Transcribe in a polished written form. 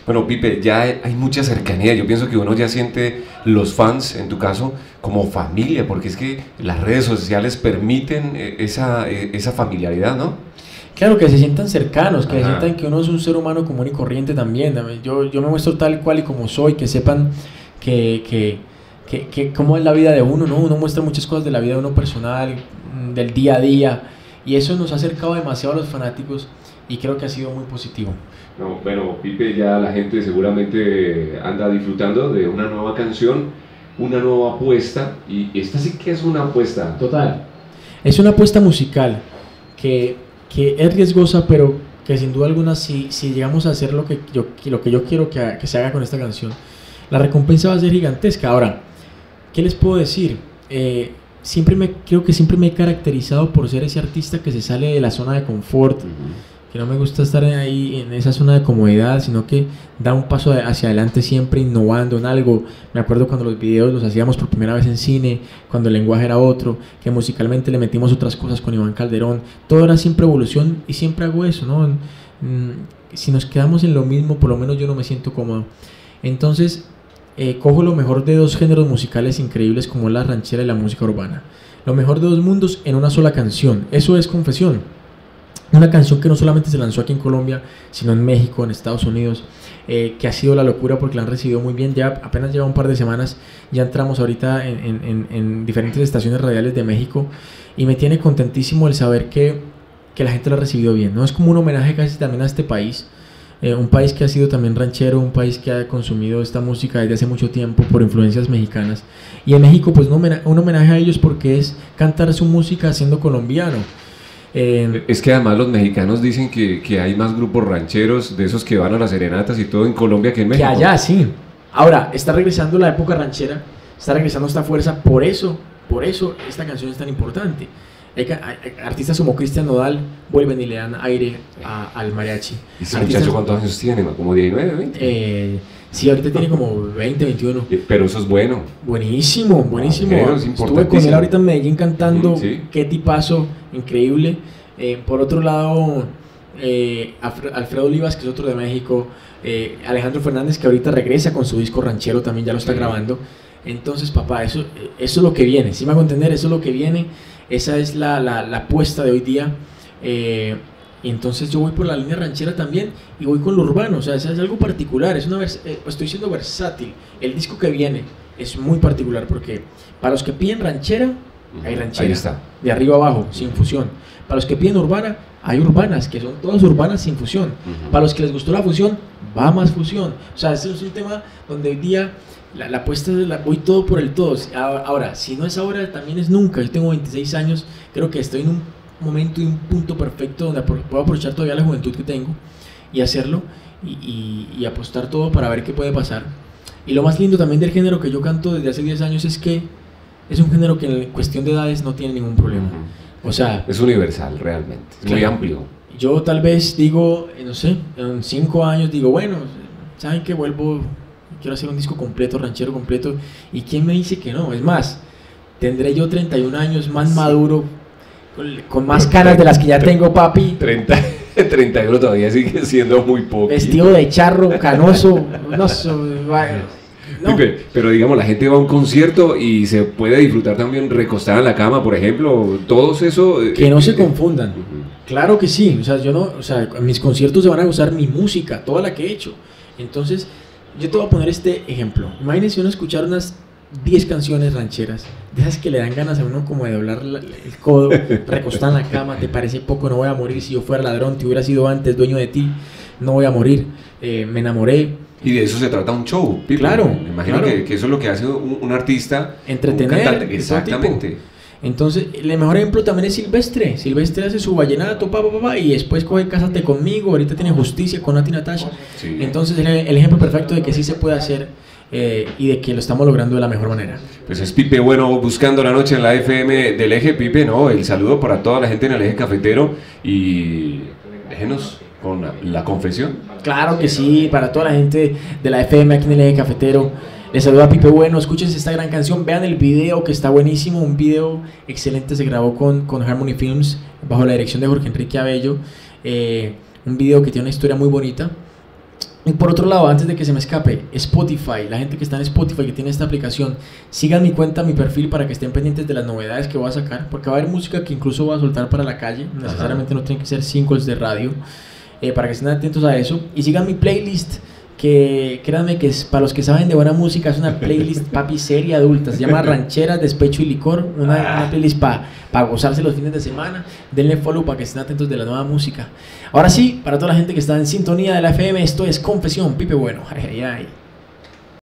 Bueno, Pipe, ya hay mucha cercanía. Yo pienso que uno ya siente los fans, en tu caso, como familia, porque es que las redes sociales permiten esa familiaridad, ¿no? Claro, que se sientan cercanos, que Ajá. sientan que uno es un ser humano común y corriente también. Yo me muestro tal cual y como soy, que sepan que cómo es la vida de uno, ¿no? Uno muestra muchas cosas de la vida de uno personal, del día a día, y eso nos ha acercado demasiado a los fanáticos y creo que ha sido muy positivo. No, bueno, Pipe, ya la gente seguramente anda disfrutando de una nueva canción, una nueva apuesta, y esta sí que es una apuesta. Total. Es una apuesta musical que es riesgosa, pero que sin duda alguna, si llegamos a hacer lo que yo quiero que se haga con esta canción, la recompensa va a ser gigantesca. Ahora, ¿qué les puedo decir? Creo que siempre me he caracterizado por ser ese artista que se sale de la zona de confort, que no me gusta estar ahí en esa zona de comodidad, sino que da un paso hacia adelante siempre innovando en algo. Me acuerdo cuando los videos los hacíamos por primera vez en cine, cuando el lenguaje era otro, que musicalmente le metimos otras cosas con Iván Calderón. Todo era siempre evolución y siempre hago eso, ¿no? Si nos quedamos en lo mismo, por lo menos yo no me siento cómodo. Entonces, cojo lo mejor de dos géneros musicales increíbles como la ranchera y la música urbana. Lo mejor de dos mundos en una sola canción. Eso es Confesión. Una canción que no solamente se lanzó aquí en Colombia, sino en México, en Estados Unidos, que ha sido la locura porque la han recibido muy bien. Ya apenas lleva un par de semanas, ya entramos ahorita en diferentes estaciones radiales de México y me tiene contentísimo el saber que la gente la ha recibido bien, ¿no? Es como un homenaje casi también a este país, un país que ha sido también ranchero, un país que ha consumido esta música desde hace mucho tiempo por influencias mexicanas. Y en México, pues un homenaje a ellos porque es cantar su música siendo colombiano. Es que además los mexicanos dicen que hay más grupos rancheros, de esos que van a las serenatas y todo en Colombia que en México. Que allá, sí. Ahora, está regresando la época ranchera, está regresando esta fuerza, por eso esta canción es tan importante. Hay artistas como Cristian Nodal vuelven y le dan aire al mariachi. ¿Y ese muchacho cuántos años tiene? ¿Como 19, 20? Sí, ahorita tiene como 20, 21. Pero eso es bueno. Buenísimo, buenísimo. Bueno, es estuve con él ahorita en Medellín cantando, sí. Qué tipazo, increíble. Por otro lado, Alfredo Olivas, que es otro de México, Alejandro Fernández, que ahorita regresa con su disco ranchero, también ya lo está grabando. Entonces, papá, eso es lo que viene, ¿sí me hago entender? Eso es lo que viene, esa es la apuesta de hoy día. Y entonces yo voy por la línea ranchera también y voy con lo urbano, o sea, es algo particular, estoy siendo versátil. El disco que viene es muy particular porque para los que piden ranchera, hay ranchera. Ahí está. De arriba abajo, sin fusión. Para los que piden urbana, hay urbanas, que son todas urbanas sin fusión. Para los que les gustó la fusión, va más fusión. O sea, este es un tema donde hoy día la apuesta es voy todo por el todo. Ahora, si no es ahora, también es nunca. Yo tengo 26 años, creo que estoy en un momento y un punto perfecto donde puedo aprovechar todavía la juventud que tengo y hacerlo y apostar todo para ver qué puede pasar. Y lo más lindo también del género que yo canto desde hace 10 años es que es un género que en cuestión de edades no tiene ningún problema. O sea, es universal realmente, es muy amplio. Yo tal vez digo, no sé, en 5 años digo, bueno, ¿saben qué? Quiero hacer un disco completo, ranchero completo, y ¿quién me dice que no? Es más, tendré yo 31 años más maduro, con más canas de las que ya tengo, papi. 31 todavía sigue siendo muy poco. Vestido de charro, canoso, no. Pero digamos, la gente va a un concierto y se puede disfrutar también recostada en la cama, por ejemplo, todos eso. Que no se confundan. Claro que sí, en mis conciertos se van a gozar mi música, toda la que he hecho. Entonces, yo te voy a poner este ejemplo. Imagínense uno escuchar unas 10 canciones rancheras, de esas que le dan ganas a uno como de doblar el codo, recostar en la cama, te parece poco, no voy a morir, si yo fuera ladrón, te hubiera sido antes dueño de ti, no voy a morir, me enamoré. Y de eso se trata un show, Pipe. Claro. Me imagino que eso es lo que hace un artista. Entretener. Un cantante. Exactamente. Entonces, el mejor ejemplo también es Silvestre. Silvestre hace su vallenato, y después coge Cásate Conmigo, ahorita tiene Justicia con Nati Natasha. Sí. Entonces, el ejemplo perfecto de que sí se puede hacer y de que lo estamos logrando de la mejor manera. Pues es Pipe Bueno, buscando la noche en la FM del Eje. Pipe, no, el saludo para toda la gente en el Eje Cafetero y déjenos con la confesión. Claro que sí, para toda la gente de la FM aquí en el Eje Cafetero. Les saluda Pipe Bueno, escúchense esta gran canción, vean el video que está buenísimo, un video excelente, se grabó con Harmony Films bajo la dirección de Jorge Enrique Abello, un video que tiene una historia muy bonita Y por otro lado, antes de que se me escape, Spotify, la gente que está en Spotify, que tiene esta aplicación, sigan mi cuenta, mi perfil, para que estén pendientes de las novedades que voy a sacar, porque va a haber música que incluso voy a soltar para la calle, necesariamente no tienen que ser singles de radio, para que estén atentos a eso. Y sigan mi playlist, que créanme que es, para los que saben de buena música, es una playlist papi seria adulta, se llama Rancheras, Despecho y Licor, una playlist para gozarse los fines de semana. Denle follow para que estén atentos de la nueva música. Ahora sí, para toda la gente que está en sintonía de la FM, esto es Confesión Pipe Bueno. Ay, ay, ay.